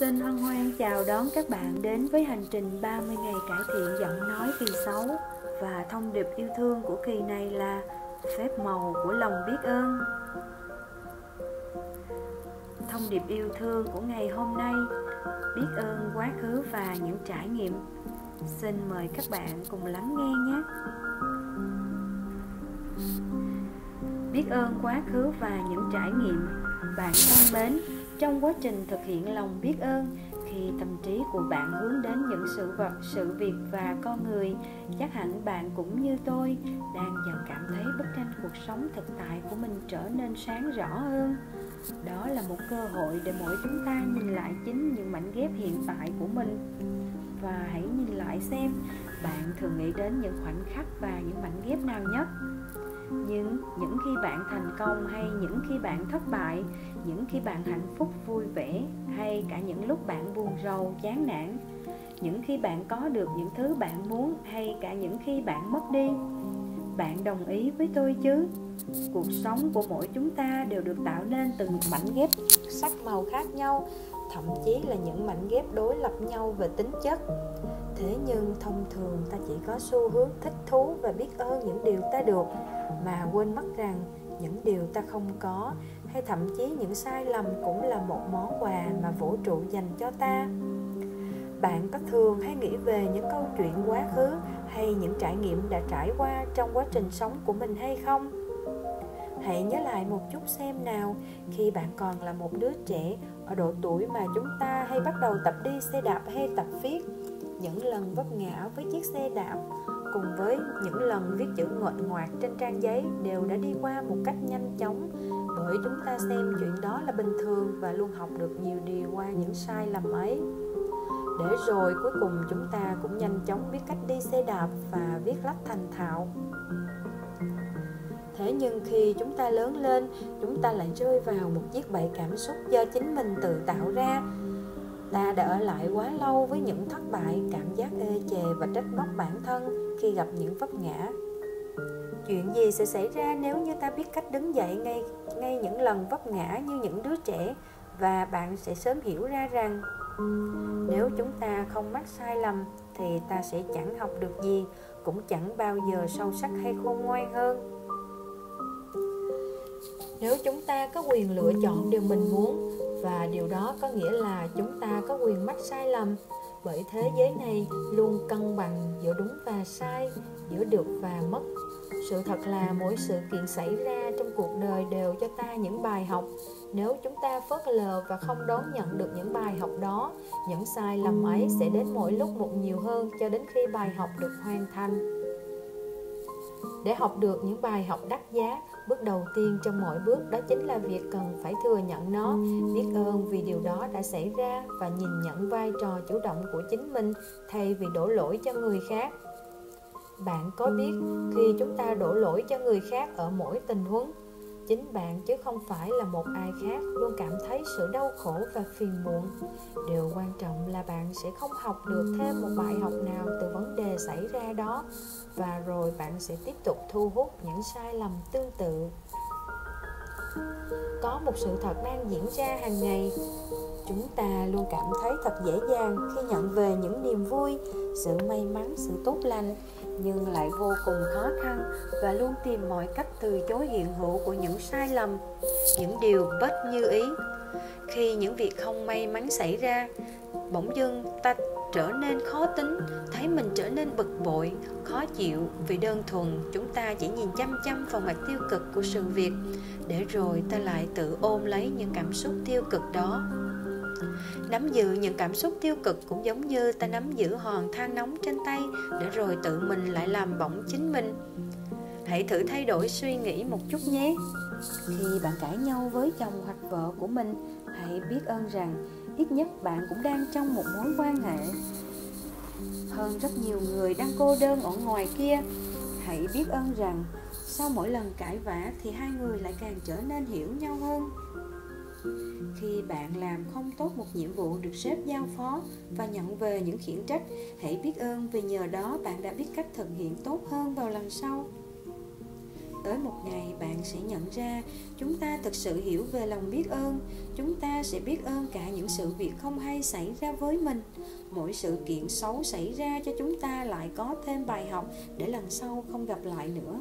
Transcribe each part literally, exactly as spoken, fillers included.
Xin hân hoan chào đón các bạn đến với hành trình ba mươi ngày cải thiện giọng nói kỳ xấu. Và thông điệp yêu thương của kỳ này là phép màu của lòng biết ơn. Thông điệp yêu thương của ngày hôm nay: biết ơn quá khứ và những trải nghiệm. Xin mời các bạn cùng lắng nghe nhé. Biết ơn quá khứ và những trải nghiệm. Bạn thân mến, trong quá trình thực hiện lòng biết ơn, khi tâm trí của bạn hướng đến những sự vật, sự việc và con người, chắc hẳn bạn cũng như tôi đang dần cảm thấy bức tranh cuộc sống thực tại của mình trở nên sáng rõ hơn. Đó là một cơ hội để mỗi chúng ta nhìn lại chính những mảnh ghép hiện tại của mình. Và hãy nhìn lại xem bạn thường nghĩ đến những khoảnh khắc và những mảnh ghép nào nhất. Nhưng những khi bạn thành công hay những khi bạn thất bại, những khi bạn hạnh phúc vui vẻ hay cả những lúc bạn buồn rầu chán nản, những khi bạn có được những thứ bạn muốn hay cả những khi bạn mất đi. Bạn đồng ý với tôi chứ? Cuộc sống của mỗi chúng ta đều được tạo nên từ những mảnh ghép sắc màu khác nhau, thậm chí là những mảnh ghép đối lập nhau về tính chất. Thế nhưng thông thường ta chỉ có xu hướng thích thú và biết ơn những điều ta được, mà quên mất rằng những điều ta không có, hay thậm chí những sai lầm cũng là một món quà mà vũ trụ dành cho ta. Bạn có thường hay nghĩ về những câu chuyện quá khứ hay những trải nghiệm đã trải qua trong quá trình sống của mình hay không? Hãy nhớ lại một chút xem nào, khi bạn còn là một đứa trẻ, ở độ tuổi mà chúng ta hay bắt đầu tập đi xe đạp hay tập viết, những lần vấp ngã với chiếc xe đạp cùng với những lần viết chữ nguệch ngoạc trên trang giấy đều đã đi qua một cách nhanh chóng, bởi chúng ta xem chuyện đó là bình thường và luôn học được nhiều điều qua những sai lầm ấy. Để rồi cuối cùng chúng ta cũng nhanh chóng biết cách đi xe đạp và viết lách thành thạo. Thế nhưng khi chúng ta lớn lên, chúng ta lại rơi vào một chiếc bẫy cảm xúc do chính mình tự tạo ra. Ta đã ở lại quá lâu với những thất bại, cảm giác ê chề và trách móc bản thân khi gặp những vấp ngã. Chuyện gì sẽ xảy ra nếu như ta biết cách đứng dậy ngay, ngay những lần vấp ngã như những đứa trẻ? Và bạn sẽ sớm hiểu ra rằng nếu chúng ta không mắc sai lầm thì ta sẽ chẳng học được gì, cũng chẳng bao giờ sâu sắc hay khôn ngoan hơn. Nếu chúng ta có quyền lựa chọn điều mình muốn, và điều đó có nghĩa là chúng ta có quyền mắc sai lầm, bởi thế giới này luôn cân bằng giữa đúng và sai, giữa được và mất. Sự thật là mỗi sự kiện xảy ra trong cuộc đời đều cho ta những bài học. Nếu chúng ta phớt lờ và không đón nhận được những bài học đó, những sai lầm ấy sẽ đến mỗi lúc một nhiều hơn cho đến khi bài học được hoàn thành. Để học được những bài học đắt giá, bước đầu tiên trong mọi bước đó chính là việc cần phải thừa nhận nó, biết ơn vì điều đó đã xảy ra và nhìn nhận vai trò chủ động của chính mình thay vì đổ lỗi cho người khác. Bạn có biết khi chúng ta đổ lỗi cho người khác ở mỗi tình huống, chính bạn chứ không phải là một ai khác luôn cảm thấy sự đau khổ và phiền muộn. Điều quan trọng là bạn sẽ không học được thêm một bài học nào từ vấn đề xảy ra đó, và rồi bạn sẽ tiếp tục thu hút những sai lầm tương tự. Có một sự thật đang diễn ra hàng ngày. Chúng ta luôn cảm thấy thật dễ dàng khi nhận về những niềm vui, sự may mắn, sự tốt lành, nhưng lại vô cùng khó khăn và luôn tìm mọi cách từ chối hiện hữu của những sai lầm, những điều bất như ý. Khi những việc không may mắn xảy ra, bỗng dưng ta trở nên khó tính, thấy mình trở nên bực bội, khó chịu vì đơn thuần chúng ta chỉ nhìn chăm chăm vào mặt tiêu cực của sự việc, để rồi ta lại tự ôm lấy những cảm xúc tiêu cực đó. Nắm giữ những cảm xúc tiêu cực cũng giống như ta nắm giữ hòn than nóng trên tay, để rồi tự mình lại làm bỏng chính mình. Hãy thử thay đổi suy nghĩ một chút nhé. Khi bạn cãi nhau với chồng hoặc vợ của mình, hãy biết ơn rằng ít nhất bạn cũng đang trong một mối quan hệ, hơn rất nhiều người đang cô đơn ở ngoài kia. Hãy biết ơn rằng sau mỗi lần cãi vã thì hai người lại càng trở nên hiểu nhau hơn. Khi bạn làm không tốt một nhiệm vụ được sếp giao phó và nhận về những khiển trách, hãy biết ơn vì nhờ đó bạn đã biết cách thực hiện tốt hơn vào lần sau. Tới một ngày bạn sẽ nhận ra chúng ta thực sự hiểu về lòng biết ơn. Chúng ta sẽ biết ơn cả những sự việc không hay xảy ra với mình. Mỗi sự kiện xấu xảy ra cho chúng ta lại có thêm bài học để lần sau không gặp lại nữa.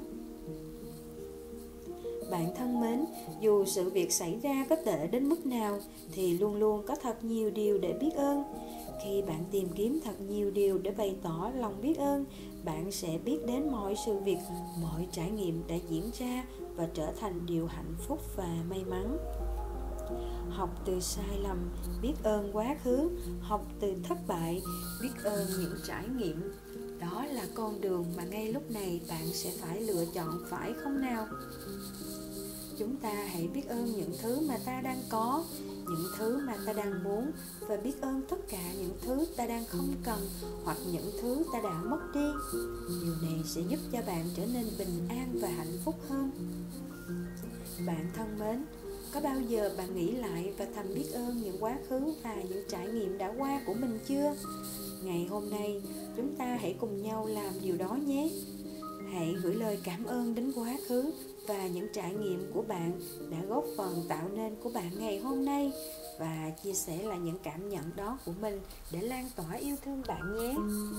Bạn thân mến, dù sự việc xảy ra có tệ đến mức nào thì luôn luôn có thật nhiều điều để biết ơn. Khi bạn tìm kiếm thật nhiều điều để bày tỏ lòng biết ơn, bạn sẽ biết đến mọi sự việc, mọi trải nghiệm đã diễn ra và trở thành điều hạnh phúc và may mắn. Học từ sai lầm, biết ơn quá khứ. Học từ thất bại, biết ơn những trải nghiệm. Đó là con đường mà ngay lúc này bạn sẽ phải lựa chọn, phải không nào? Chúng ta hãy biết ơn những thứ mà ta đang có, những thứ mà ta đang muốn, và biết ơn tất cả những thứ ta đang không cần hoặc những thứ ta đã mất đi. Điều này sẽ giúp cho bạn trở nên bình an và hạnh phúc hơn. Bạn thân mến, có bao giờ bạn nghĩ lại và thầm biết ơn những quá khứ và những trải nghiệm đã qua của mình chưa? Ngày hôm nay, chúng ta hãy cùng nhau làm điều đó nhé. Hãy gửi lời cảm ơn đến quá khứ và những trải nghiệm của bạn đã góp phần tạo nên của bạn ngày hôm nay, và chia sẻ lại những cảm nhận đó của mình để lan tỏa yêu thương bạn nhé.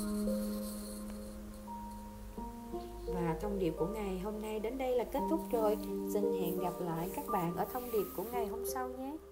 Và thông điệp của ngày hôm nay đến đây là kết thúc rồi. Xin hẹn gặp lại các bạn ở thông điệp của ngày hôm sau nhé.